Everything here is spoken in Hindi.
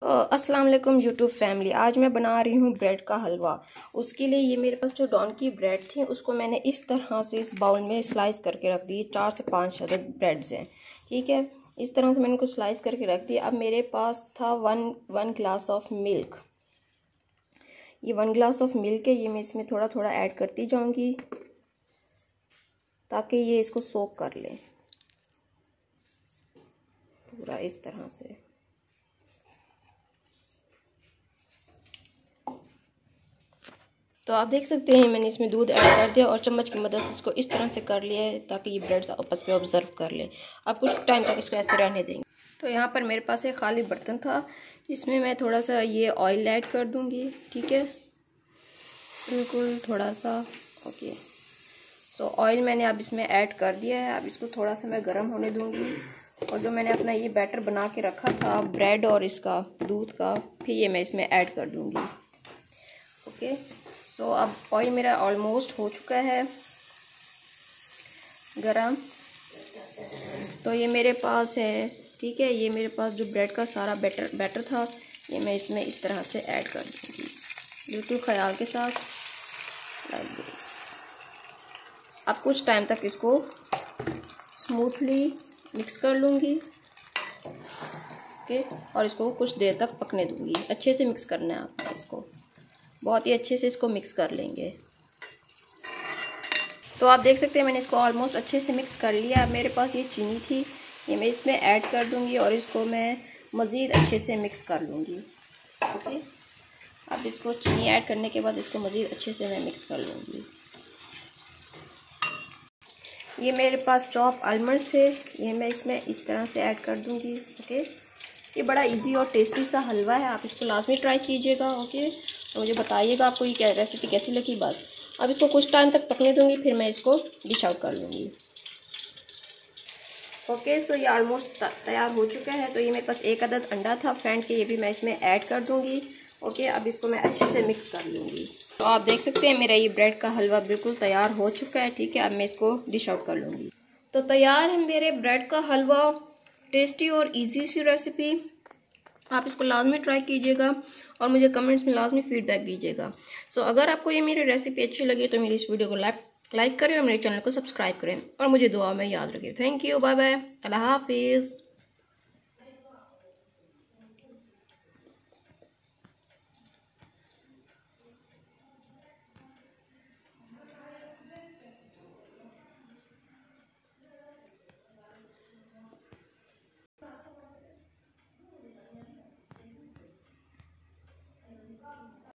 अस्सलाम वालेकुम यूट्यूब फैमिली। आज मैं बना रही हूँ ब्रेड का हलवा। उसके लिए ये मेरे पास जो डॉनकी ब्रेड थी उसको मैंने इस तरह से इस बाउल में स्लाइस करके रख दी। 4 से 5 अदद ब्रेड्स हैं, ठीक है। इस तरह से मैंने इनको स्लाइस करके रख दी। अब मेरे पास था वन ग्लास ऑफ मिल्क। ये 1 ग्लास ऑफ मिल्क है, ये मैं इसमें थोड़ा थोड़ा ऐड करती जाऊँगी ताकि ये इसको सोक कर ले पूरा इस तरह से। तो आप देख सकते हैं मैंने इसमें दूध ऐड कर दिया और चम्मच की मदद से इसको इस तरह से कर लिया है ताकि ये ब्रेड्स आपस में ऑब्जर्व कर ले। अब कुछ टाइम तक इसको ऐसे रहने देंगे। तो यहाँ पर मेरे पास एक खाली बर्तन था, इसमें मैं थोड़ा सा ये ऑयल ऐड कर दूँगी, ठीक है, बिल्कुल थोड़ा सा। ओके, सो ऑयल मैंने अब इसमें ऐड कर दिया है। अब इसको थोड़ा सा मैं गर्म होने दूँगी और जो मैंने अपना ये बैटर बना के रखा था ब्रेड और इसका दूध का, फिर ये मैं इसमें ऐड कर दूँगी। ओके, सो अब ऑयल मेरा ऑलमोस्ट हो चुका है गरम। तो ये मेरे पास है, ठीक है, ये मेरे पास जो ब्रेड का सारा बैटर था ये मैं इसमें इस तरह से ऐड कर दूँगी, बिल्कुल ख्याल के साथ, लाइक दिस। अब कुछ टाइम तक इसको स्मूथली मिक्स कर लूँगी, ओके, और इसको कुछ देर तक पकने दूँगी। अच्छे से मिक्स करना है आपको, इसको बहुत ही अच्छे से इसको मिक्स कर लेंगे। तो आप देख सकते हैं मैंने इसको ऑलमोस्ट अच्छे से मिक्स कर लिया। अब मेरे पास ये चीनी थी, ये मैं इसमें ऐड कर दूंगी और इसको मैं मज़ीद अच्छे से मिक्स कर लूँगी। ओके, अब इसको चीनी ऐड करने के बाद इसको मज़ीद अच्छे से मैं मिक्स कर लूँगी। ये मेरे पास चॉप आलमंड्स थे, ये मैं इसमें इस तरह से ऐड कर दूँगी। ओके, ये बड़ा इजी और टेस्टी सा हलवा है, आप इसको लाजमी ट्राई कीजिएगा। ओके, तो मुझे बताइएगा आपको ये रेसिपी कैसी लगी। बस अब इसको कुछ टाइम तक पकने दूंगी, फिर मैं इसको डिश आउट कर लूँगी। ओके, सो ये ऑलमोस्ट तैयार हो चुका है। तो ये मेरे पास एक अदद अंडा था फेंट के, ये भी मैं इसमें ऐड कर दूँगी। ओके, अब इसको मैं अच्छे से मिक्स कर लूँगी। तो आप देख सकते हैं मेरा ये ब्रेड का हलवा बिल्कुल तैयार हो चुका है, ठीक है। अब मैं इसको डिश आउट कर लूँगी। तो तैयार है मेरे ब्रेड का हलवा, टेस्टी और ईजी सी रेसिपी। आप इसको लाजमी ट्राई कीजिएगा और मुझे कमेंट्स में लाजमी फीडबैक दीजिएगा। सो अगर आपको ये मेरी रेसिपी अच्छी लगी तो मेरी इस वीडियो को लाइक करें और मेरे चैनल को सब्सक्राइब करें और मुझे दुआ में याद रखें। थैंक यू, बाय बाय, अल्लाह हाफिज़।